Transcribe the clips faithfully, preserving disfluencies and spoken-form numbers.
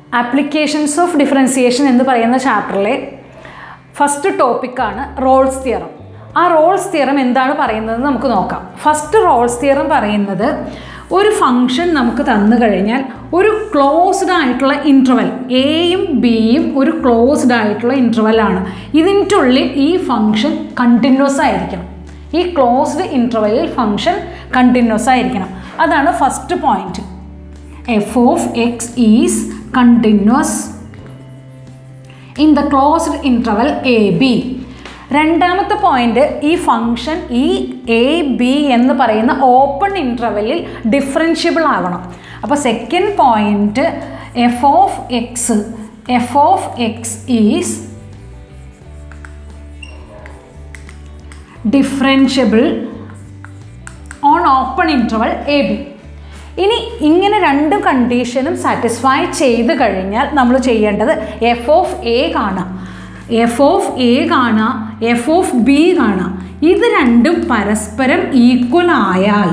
Applications of differentiation എന്ന് പറയുന്ന ചാപ്റ്ററിലെ ഫസ്റ്റ് ടോപ്പിക്കാണ് റോൾസ് തിയറം. ആ റോൾസ് തിയറം എന്താണ് പറയുന്നത് നമുക്ക് നോക്കാം. ഫസ്റ്റ് റോൾസ് തിയറം പറയുന്നത് ഒരു ഫംഗ്ഷൻ നമുക്ക് തന്നു കഴിഞ്ഞാൽ ഒരു ക്ലോസ്ഡ് ആയിട്ടുള്ള ഇൻ്റർവൽ, എയും ബിയും ഒരു ക്ലോസ്ഡ് ആയിട്ടുള്ള ഇൻ്റർവലാണ്. ഇതിൻ്റെ ഉള്ളിൽ ഈ ഫംഗ്ഷൻ കണ്ടിന്യൂസ് ആയിരിക്കണം. ഈ ക്ലോസ്ഡ് ഇൻ്റർവെല്ലിൽ ഫംഗ്ഷൻ കണ്ടിന്യൂസ് ആയിരിക്കണം. അതാണ് first point. F of X is continuous in the closed interval a b. രണ്ടാമത്തെ പോയിന്റ്, ഈ ഫംഗ്ഷൻ ഈ എ ബി എന്ന് പറയുന്ന ഓപ്പൺ ഇൻ്റർവെല്ലിൽ ഡിഫറൻഷ്യബിൾ ആവണം. അപ്പോൾ second point, F of X F of X is differentiable on open interval A B. ഇനി ഇങ്ങനെ രണ്ട് കണ്ടീഷനും സാറ്റിസ്ഫൈ ചെയ്ത് കഴിഞ്ഞാൽ നമ്മൾ ചെയ്യേണ്ടത് എഫ് ഓഫ് എ കാണാം, എഫ് ഓഫ് എ കാണാം, എഫ് ഓഫ് ബി കാണാം. ഇത് രണ്ടും പരസ്പരം ഈക്വൽ ആയാൽ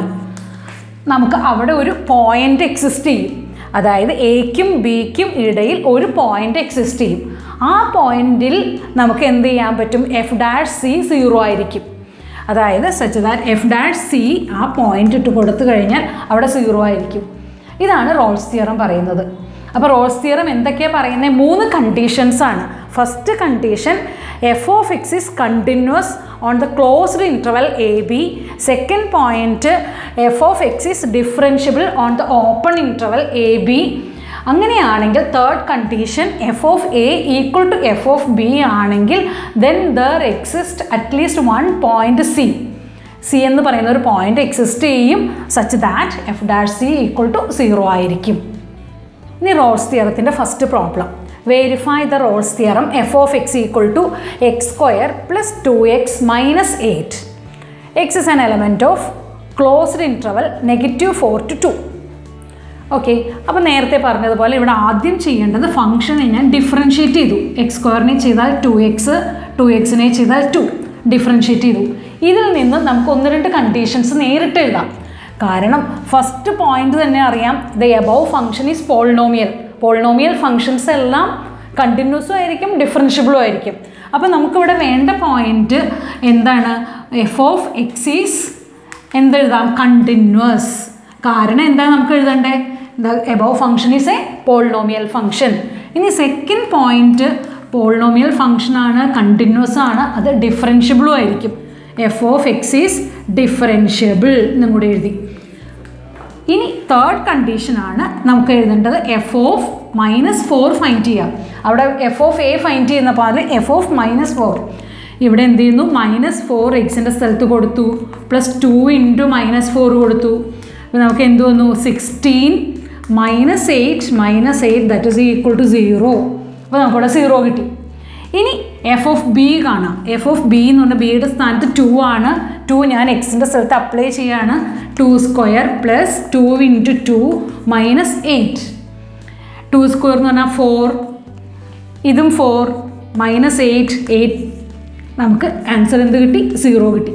നമുക്ക് അവിടെ ഒരു പോയിൻ്റ് എക്സിസ്റ്റ് ചെയ്യും. അതായത് എക്കും ബിക്കും ഇടയിൽ ഒരു പോയിൻ്റ് എക്സിസ്റ്റ് ചെയ്യും. ആ പോയിന്റിൽ നമുക്ക് എന്ത് ചെയ്യാൻ പറ്റും? എഫ് ഡാഷ് സി സീറോ ആയിരിക്കും. അതായത് such that F dash C ആ പോയിന്റ് ഇട്ട് കൊടുത്തു കഴിഞ്ഞാൽ അവിടെ സീറോ ആയിരിക്കും. ഇതാണ് റോൾസ് തിയറം പറയുന്നത്. അപ്പോൾ റോൾസ് തിയറം എന്തൊക്കെയാണ് പറയുന്നത്? മൂന്ന് കണ്ടീഷൻസ് ആണ്. First condition, F of X is continuous on the closed interval A B. Second point, F of X is differentiable on the open interval A B. അങ്ങനെയാണെങ്കിൽ third condition, F of A equal to F of B ആണെങ്കിൽ then there exist at least one point C. C എന്ന് പറയുന്ന ഒരു point exist ചെയ്യും such that F dash C equal to zero ആയിരിക്കും. ഇനി Rolle's തിയറത്തിൻ്റെ first problem, verify the Rolle's theorem F of X equal to X square plus two X minus eight. X is an element of closed interval negative four to two. Okay, അപ്പോൾ നേരത്തെ പറഞ്ഞതുപോലെ ഇവിടെ ആദ്യം ചെയ്യേണ്ടത് ഫംഗ്ഷനെ ഞാൻ differentiate ചെയ്തു. X സ്ക്വയറിനെ ചെയ്താൽ ടു എക്സ്, ടു എക്സിനെ ചെയ്താൽ ടു, ഡിഫറൻഷ്യേറ്റ് ചെയ്തു. ഇതിൽ നിന്ന് നമുക്ക് ഒന്ന് രണ്ട് കണ്ടീഷൻസ് നേരിട്ട് എഴുതാം. കാരണം ഫസ്റ്റ് പോയിന്റ് തന്നെ അറിയാം, the above function is polynomial. Polynomial functions എല്ലാം കണ്ടിന്യൂസും ആയിരിക്കും, ഡിഫറൻഷ്യബിളും ആയിരിക്കും. അപ്പോൾ നമുക്കിവിടെ വേണ്ട പോയിന്റ് എന്താണ്? എഫ് ഓഫ് എക്സ് ഈസ് എന്തെഴുതാം? കണ്ടിന്യൂസ്. കാരണം എന്താ നമുക്ക് എഴുതണ്ടേ? The above function is a polynomial function. ഇനി സെക്കൻഡ് പോയിന്റ്, പോളിനോമിയൽ ഫംഗ്ഷനാണ്, കണ്ടിന്യൂസ് ആണ്, അത് ഡിഫറൻഷ്യബിളും ആയിരിക്കും. F of X is differentiable എന്നും കൂടി എഴുതി. ഇനി തേർഡ് കണ്ടീഷനാണ് നമുക്ക് എഴുതേണ്ടത്, F of minus four find ചെയ്യാം. അവിടെ എഫ് ഓഫ് എ ഫൈൻഡ് ചെയ്യുന്ന പോലെ എഫ് ഓഫ് മൈനസ് ഫോർ. ഇവിടെ എന്ത് ചെയ്യുന്നു? മൈനസ് ഫോർ എക്സിൻ്റെ സ്ഥലത്ത് കൊടുത്തു, plus two into minus four കൊടുത്തു. അപ്പോൾ നമുക്ക് എന്ത് വന്നു? Sixteen minus eight minus eight that is equal to zero. അപ്പോൾ നമുക്കിവിടെ സീറോ കിട്ടി. ഇനി എഫ് ഓഫ് ബി കാണാം. എഫ് ഓഫ് ബി എന്ന് പറഞ്ഞാൽ ബിയുടെ സ്ഥാനത്ത് ടു ആണ്. ടു ഞാൻ എക്സിൻ്റെ സ്ഥലത്ത് അപ്ലൈ ചെയ്യാണ്. Two square plus two into two minus eight. Two square എന്ന് പറഞ്ഞാൽ ഫോർ, ഇതും ഫോർ, മൈനസ് എയ്റ്റ് എയ്റ്റ്. നമുക്ക് ആൻസർ എന്ത് കിട്ടി? സീറോ കിട്ടി.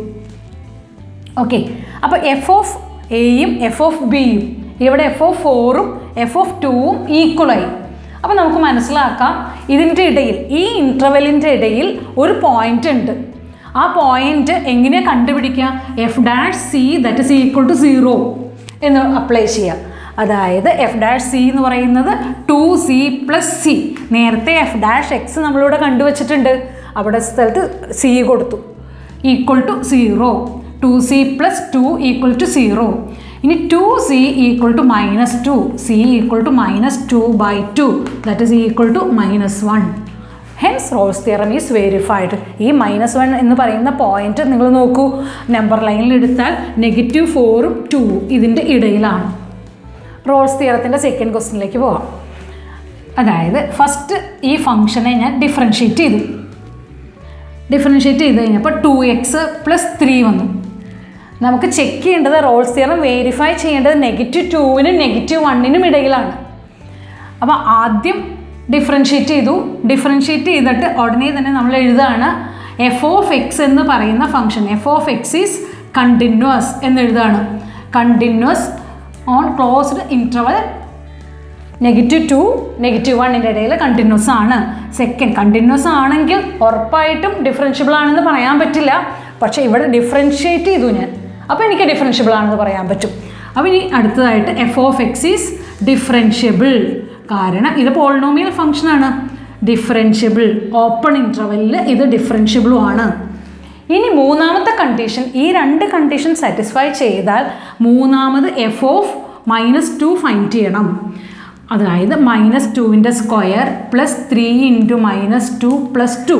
ഓക്കെ, അപ്പോൾ എഫ് ഓഫ് എയും എഫ് ഓഫ് ബിയും, ഇവിടെ എഫ് ഓഫ് ഫോറും എഫ് ഓഫ് ടുവും ഈക്വലായി. അപ്പോൾ നമുക്ക് മനസ്സിലാക്കാം ഇതിൻ്റെ ഇടയിൽ, ഈ ഇൻ്റർവെല്ലിൻ്റെ ഇടയിൽ ഒരു പോയിൻ്റ് ഉണ്ട്. ആ പോയിൻ്റ് എങ്ങനെയാണ് കണ്ടുപിടിക്കുക? F dash C that is equal to zero എന്ന് അപ്ലൈ ചെയ്യുക. അതായത് എഫ് ഡാഷ് സി എന്ന് പറയുന്നത് ടു സി പ്ലസ് സി. നേരത്തെ എഫ് ഡാഷ് എക്സ് നമ്മളിവിടെ കണ്ടുവച്ചിട്ടുണ്ട്. അവിടെ സ്ഥലത്ത് സി കൊടുത്തു, equal to zero. Two C plus two equal to zero. ഇനി two C equal to minus two, C equal to minus two by two that is equal to minus one. Hence Rolle's theorem is verified. ഈ minus one എന്ന് പറയുന്ന point നിങ്ങൾ നോക്കൂ, number ലൈനിൽ എടുത്താൽ negative ഫോറും ടൂവും ഇതിൻ്റെ ഇടയിലാണ്. റോൾസ് തിയറത്തിൻ്റെ സെക്കൻഡ് ക്വസ്റ്റ്യനിലേക്ക് പോകാം. അതായത് ഫസ്റ്റ് ഈ ഫംഗ്ഷനെ ഞാൻ ഡിഫറൻഷ്യേറ്റ് ചെയ്തു. ഡിഫറൻഷ്യേറ്റ് ചെയ്ത് കഴിഞ്ഞപ്പോൾ ടു എക്സ് പ്ലസ് ത്രീ വന്നു. നമുക്ക് ചെക്ക് ചെയ്യേണ്ടത്, റോൾസ് തിയറം വെരിഫൈ ചെയ്യേണ്ടത് നെഗറ്റീവ് ടൂവിനും നെഗറ്റീവ് വണ്ണിനും ഇടയിലാണ്. അപ്പോൾ ആദ്യം ഡിഫറൻഷ്യേറ്റ് ചെയ്തു. ഡിഫറൻഷ്യേറ്റ് ചെയ്തിട്ട് ഉടനെ തന്നെ നമ്മൾ എഴുതുകയാണ് എഫ് ഓഫ് എക്സ് എന്ന് പറയുന്ന function, F of X is continuous എന്ന് എഴുതുകയാണ്. Continuous on closed interval negative two negative വണ്ണിൻ്റെ ഇടയിൽ കണ്ടിന്യൂസ് ആണ്. സെക്കൻഡ് കണ്ടിന്യൂസ് ആണെങ്കിൽ ഉറപ്പായിട്ടും ഡിഫറൻഷ്യബിൾ ആണെന്ന് പറയാൻ പറ്റില്ല. പക്ഷേ ഇവിടെ ഡിഫറൻഷ്യേറ്റ് ചെയ്തു ഞാൻ, അപ്പോൾ എനിക്ക് ഡിഫറൻഷ്യബിൾ ആണെന്ന് പറയാൻ പറ്റും. അപ്പോൾ ഇനി അടുത്തതായിട്ട് F of X is differentiable. കാരണം ഇത് പോളിനോമിയൽ ഫംഗ്ഷനാണ്. ഡിഫറൻഷ്യബിൾ ഓപ്പൺ ഇൻ്റർവെല്ലിൽ ഇത് ഡിഫറൻഷ്യബിളും ആണ്. ഇനി മൂന്നാമത്തെ കണ്ടീഷൻ, ഈ രണ്ട് കണ്ടീഷൻ സാറ്റിസ്ഫൈ ചെയ്താൽ മൂന്നാമത് F of minus two find ചെയ്യണം. അതായത് മൈനസ് ടുവിൻ്റെ square plus three into minus two plus two.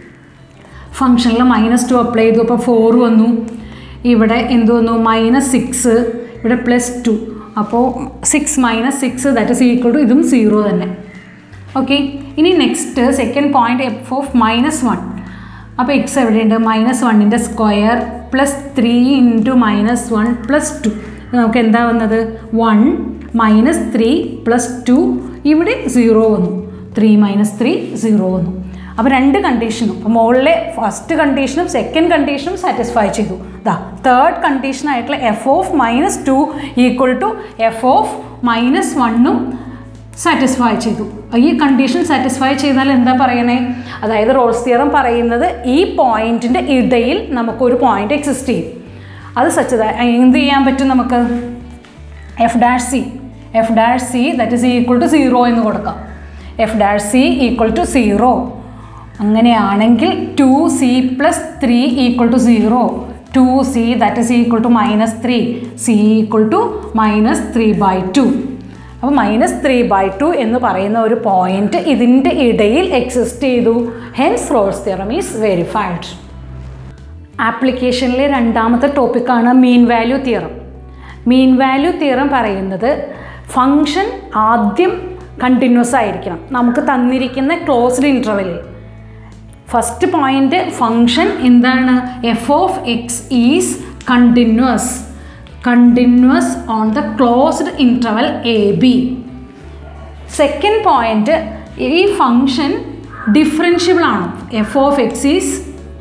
ഫംഗ്ഷനിൽ മൈനസ് ടു അപ്ലൈ ചെയ്തു, അപ്പോൾ ഫോർ വന്നു. ഇവിടെ എന്ത് വന്നു? മൈനസ് സിക്സ്, ഇവിടെ പ്ലസ് ടു. അപ്പോൾ six minus six that is equal to ഇതും സീറോ തന്നെ. ഓക്കെ, ഇനി next second point F of minus one. അപ്പോൾ എക്സ് എവിടെയുണ്ട്? മൈനസ് വണ്ണിൻ്റെ square plus three into minus one plus to. നമുക്ക് എന്താ വന്നത്? One minus three plus two. ഇവിടെ സീറോ വന്നു. ത്രീ മൈനസ് ത്രീ സീറോ വന്നു. അപ്പോൾ രണ്ട് കണ്ടീഷനും, അപ്പോൾ മുകളിലെ ഫസ്റ്റ് കണ്ടീഷനും സെക്കൻഡ് കണ്ടീഷനും സാറ്റിസ്ഫൈ ചെയ്തു. ദാ തേർഡ് കണ്ടീഷനായിട്ടുള്ള F of minus two equal to F of minus വണ്ണും സാറ്റിസ്ഫൈ ചെയ്തു. ഈ കണ്ടീഷൻ സാറ്റിസ്ഫൈ ചെയ്താൽ എന്താ പറയണേ? അതായത് റോൾസ് തിയറം പറയുന്നത് ഈ പോയിൻറ്റിൻ്റെ ഇടയിൽ നമുക്കൊരു പോയിൻ്റ് എക്സിസ്റ്റ് ചെയ്യും. അത് സച്ചത എന്ത് ചെയ്യാൻ പറ്റും? നമുക്ക് F dash C F dash C that is equal to zero എന്ന് കൊടുക്കാം. F dash C equal to zero. അങ്ങനെയാണെങ്കിൽ two C plus three equal to zero. Two C that is equal to minus three. C equal to minus three by two. അപ്പോൾ minus three by two എന്ന് പറയുന്ന ഒരു point ഇതിൻ്റെ ഇടയിൽ exist ചെയ്തു. Hence Rolle's theorem is verified. ആപ്ലിക്കേഷനിലെ രണ്ടാമത്തെ ടോപ്പിക്കാണ് മീൻ വാല്യൂ തിയറം. മീൻ വാല്യൂ തിയറം പറയുന്നത് ഫംഗ്ഷൻ ആദ്യം കണ്ടിന്യൂസ് ആയിരിക്കണം നമുക്ക് തന്നിരിക്കുന്ന ക്ലോസ്ഡ് ഇൻ്റർവെല്ലിൽ. ഫസ്റ്റ് പോയിൻ്റ് ഫംഗ്ഷൻ എന്താണ്? F of X is continuous continuous on the closed interval A B. Second point ഈ ഫംഗ്ഷൻ ഡിഫറൻഷ്യബിൾ ആണ്. F of X is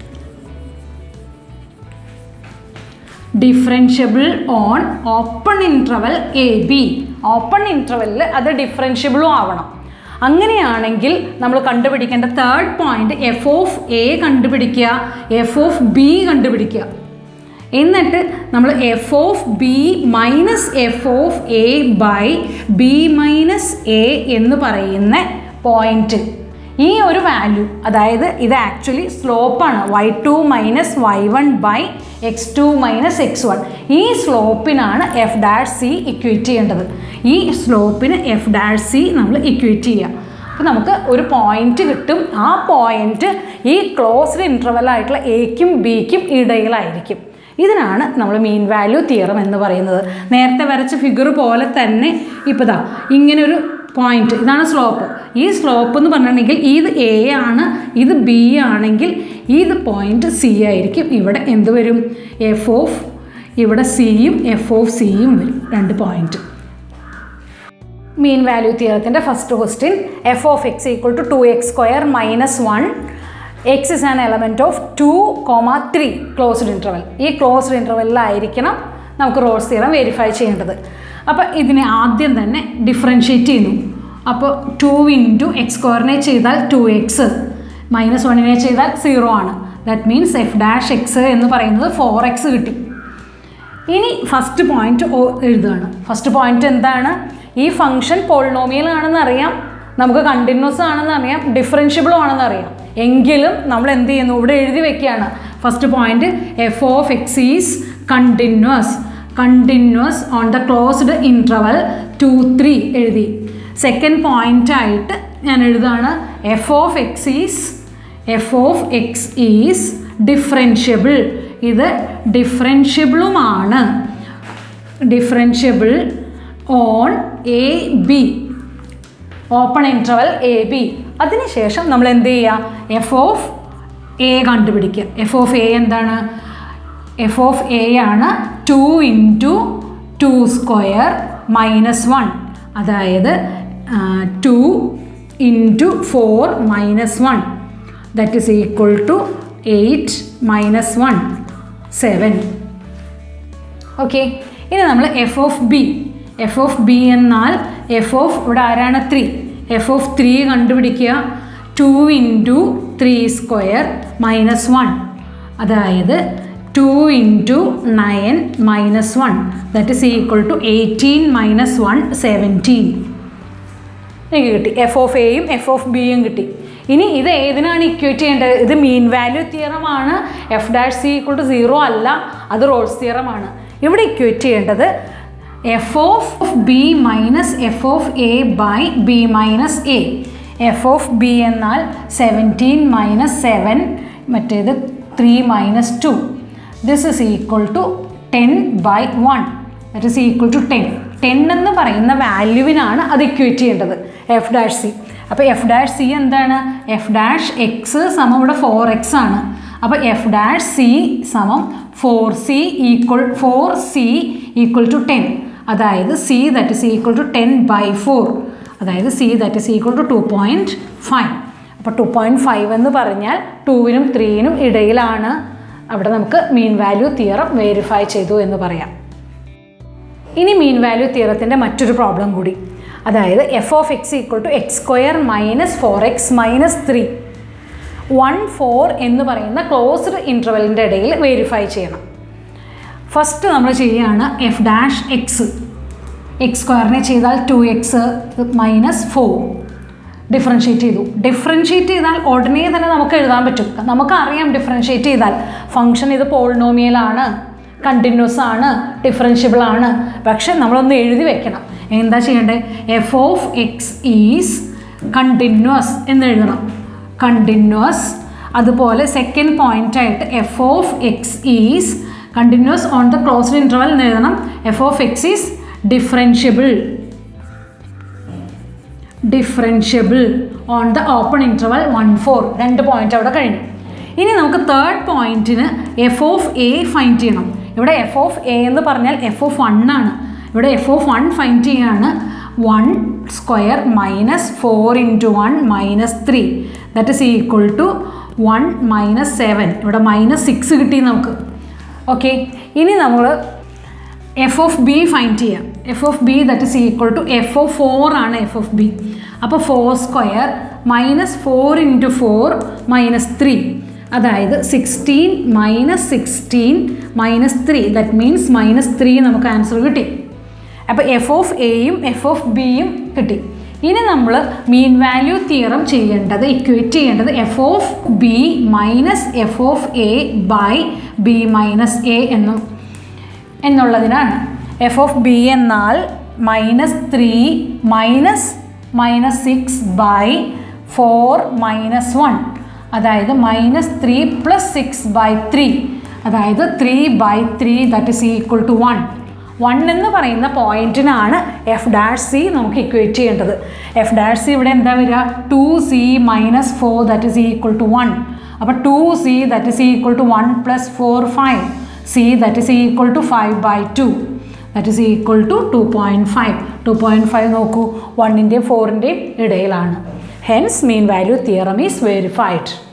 differentiable on open interval A B. Open ഇൻ്റർവെല്ലിൽ അത് ഡിഫറൻഷ്യബിളും ആവണം. അങ്ങനെയാണെങ്കിൽ നമ്മൾ കണ്ടുപിടിക്കേണ്ട third point F of A കണ്ടുപിടിക്കുക, എഫ് ഓഫ് ബി കണ്ടുപിടിക്കുക. എന്നിട്ട് നമ്മൾ F of B minus F of a by B minus A എന്ന് പറയുന്ന പോയിൻ്റ്, ഈ ഒരു വാല്യൂ, അതായത് ഇത് ആക്ച്വലി സ്ലോപ്പാണ്. Y two minus Y one by X two minus X one. ഈ സ്ലോപ്പിനാണ് എഫ് ഡാഷ് സി ഇക്വേറ്റ് ചെയ്യേണ്ടത്. ഈ സ്ലോപ്പിന് എഫ് ഡാഷ് സി നമ്മൾ ഇക്വേറ്റ് ചെയ്യുക. അപ്പോൾ നമുക്ക് ഒരു പോയിൻ്റ് കിട്ടും. ആ പോയിൻ്റ് ഈ ക്ലോസ്ഡ് ഇൻ്റർവെൽ ആയിട്ടുള്ള എക്കും ബിക്കും ഇടയിലായിരിക്കും. ഇതിനാണ് നമ്മൾ മീൻ വാല്യൂ തിയറം എന്ന് പറയുന്നത്. നേരത്തെ വരച്ച ഫിഗർ പോലെ തന്നെ ഇപ്പോൾ ദാ ഇങ്ങനൊരു പോയിൻ്റ്, ഇതാണ് സ്ലോപ്പ്. ഈ സ്ലോപ്പ് എന്ന് പറഞ്ഞിട്ടുണ്ടെങ്കിൽ ഇത് എ ആണ്, ഇത് ബി ആണെങ്കിൽ ഇത് പോയിൻ്റ് സി ആയിരിക്കും. ഇവിടെ എന്ത് വരും? എഫ് ഓഫ് ഇവിടെ സിയും എഫ് ഓഫ് സിയും വരും, രണ്ട് പോയിൻ്റ്. മീൻ വാല്യൂ തിയറത്തിൻ്റെ first question, f of X equal to two X square minus one. X is an element of two comma three closed interval. ഈ ക്ലോസ്ഡ് ഇൻ്റർവെല്ലിലായിരിക്കണം നമുക്ക് റോൾസ് തിയറം വെരിഫൈ ചെയ്യേണ്ടത്. അപ്പോൾ ഇതിനെ ആദ്യം തന്നെ ഡിഫറൻഷ്യേറ്റ് ചെയ്യുന്നു. അപ്പോൾ ടു ഇൻറ്റു എക്സ് സ്ക്വയറിനെ ചെയ്താൽ ടു എക്സ്, മൈനസ് വണ്ണിനെ ചെയ്താൽ സീറോ ആണ്. That means f dash x എന്ന് പറയുന്നത് ഫോർ എക്സ് കിട്ടി. ഇനി ഫസ്റ്റ് പോയിൻ്റ് എഴുതുകയാണ്. ഫസ്റ്റ് പോയിൻ്റ് എന്താണ്? ഈ ഫംഗ്ഷൻ പോളിനോമിയൽ ആണെന്ന് അറിയാം, നമുക്ക് കണ്ടിന്യൂസ് ആണെന്ന് അറിയാം, ഡിഫറൻഷ്യബിളും ആണെന്ന് അറിയാം. എങ്കിലും നമ്മൾ എന്ത് ചെയ്യുന്നു? ഇവിടെ എഴുതി വെക്കുകയാണ്. First point F of X is continuous continuous on the closed interval two three എഴുതി. സെക്കൻഡ് പോയിൻ്റ് ആയിട്ട് ഞാൻ എഴുതാണ് f of X is f of X is differentiable. ഇത് ഡിഫറൻഷ്യബിളുമാണ്. Differentiable on a B, open interval A b. അതിനുശേഷം നമ്മൾ എന്ത് ചെയ്യുക? എഫ് ഓഫ് എ കണ്ടുപിടിക്കുക. എഫ് ഓഫ് എ എന്താണ്? എഫ് ഓഫ് എ ആണ് two into two square minus one. അതായത് two into four minus one that is equal to eight minus one seven. Okay, ഇനി നമ്മൾ F of b f of b എന്നാൽ f of ഇവിടെ ആരാണ് three, f of three കണ്ടുപിടിക്കുക. Two into three square minus one, അതായത് two into nine minus one that is equal to eighteen minus one seventeen. എനിക്ക് കിട്ടി. F of എയും F of ബിയും കിട്ടി. ഇനി ഇത് ഏതിനാണ് ഇക്വേറ്റ് ചെയ്യേണ്ടത്? ഇത് മീൻ വാല്യൂ തിയറമാണ്. F dash C equal to zero അല്ല, അത് റോൾസ് തിയറമാണ്. ഇവിടെ ഇക്വേറ്റ് ചെയ്യേണ്ടത് F of B minus F of a by B minus a. F of b എന്നാൽ സെവൻറ്റീൻ മൈനസ് സെവൻ, മറ്റേത് three minus two. This is equal to ten by one, that is equal to ten. Ten എന്ന് പറയുന്ന വാല്യൂവിനാണ് അത് equate ചെയ്യേണ്ടത്, f dash c. അപ്പോൾ f dash c എന്താണ്? F dash x സമം ഇവിടെ ഫോർ എക്സ് ആണ്. അപ്പോൾ എഫ് ഡാഷ് സി സമം four c equal four c equal to ten, അതായത് c that is equal to ten by four, അതായത് c that is equal to two point five. അപ്പോൾ two point five എന്ന് പറഞ്ഞാൽ ടൂവിനും ത്രീനും ഇടയിലാണ്. അവിടെ നമുക്ക് മീൻ വാല്യൂ തിയറം വെരിഫൈ ചെയ്തു എന്ന് പറയാം. ഇനി മീൻ വാല്യൂ തിയറത്തിൻ്റെ മറ്റൊരു പ്രോബ്ലം കൂടി, അതായത് f of X equal to X square minus four x minus three one four എന്ന് പറയുന്ന ക്ലോസ്ഡ് ഇൻ്റർവെല്ലിൻ്റെ ഇടയിൽ വെരിഫൈ ചെയ്യണം. ഫസ്റ്റ് നമ്മൾ ചെയ്യുകയാണ് എഫ് ഡാഷ് എക്സ്. എക്സ് സ്ക്വയറിനെ ചെയ്താൽ two X minus four differentiate ചെയ്തു. ഡിഫറൻഷ്യേറ്റ് ചെയ്താൽ ഉടനെ തന്നെ നമുക്ക് എഴുതാൻ പറ്റും. നമുക്കറിയാം ഡിഫറൻഷ്യേറ്റ് ചെയ്താൽ ഫംഗ്ഷൻ ഇത് പോളിനോമിയലാണ്, കണ്ടിന്യൂസ് ആണ്, ഡിഫറൻഷ്യബിൾ ആണ്. പക്ഷെ നമ്മളൊന്ന് എഴുതി വെക്കണം. എന്താ ചെയ്യേണ്ടത്? F of X is continuous എന്ന് എഴുതണം, കണ്ടിന്യൂസ്. അതുപോലെ സെക്കൻഡ് പോയിന്റ് ആയിട്ട് f of X is continuous on the closed interval എന്ന് എഴുതണം. F of X is differentiable differentiable on the open interval one four. രണ്ട് പോയിന്റ് അവിടെ കഴിഞ്ഞു. ഇനി നമുക്ക് തേർഡ് പോയിന്റിന് എഫ് ഓഫ് എ ഫൈൻഡ് ചെയ്യണം. ഇവിടെ എഫ് ഓഫ് എ എന്ന് പറഞ്ഞാൽ എഫ് ഓഫ് വൺ ആണ്. ഇവിടെ എഫ് ഓഫ് വൺ ഫൈൻഡ് ചെയ്യാണ്. One square minus four into one minus three that is equal to one minus seven. ഇവിടെ മൈനസ് സിക്സ് കിട്ടി നമുക്ക്. ഓക്കെ, ഇനി നമ്മൾ എഫ് ഓഫ് ബി ഫൈൻഡ് ചെയ്യാം. F of b that is equal to F of four ആണ് F of b. അപ്പോൾ four square minus four into four minus three, അതായത് sixteen minus sixteen minus three that means minus three നമുക്ക് answer കിട്ടി. അപ്പോൾ F of എയും F of ബിയും കിട്ടി. ഇനി നമ്മൾ മീൻ വാല്യൂ തിയറം ചെയ്യേണ്ടത്, ഇക്വേറ്റ് ചെയ്യേണ്ടത് F of B minus F of a by B minus a എന്നും എന്നുള്ളതിനാണ്. എഫ് ഓഫ് ബി എന്നാൽ minus three minus minus six by four minus one, അതായത് minus three plus six by three, അതായത് three by three that is equal to one. One എന്ന് പറയുന്ന പോയിന്റിനാണ് f dash c നമുക്ക് equate ചെയ്യേണ്ടത്. F dash c ഇവിടെ എന്താ വരിക? Two c minus four that is equal to one. അപ്പോൾ two C that is equal to one plus four five, c that is equal to five by two that is equal to two point five. Two point five നോക്കൂ, വണ്ണിൻ്റെയും ഫോറിൻ്റെയും ഇടയിലാണ്. Hence mean value theorem is verified.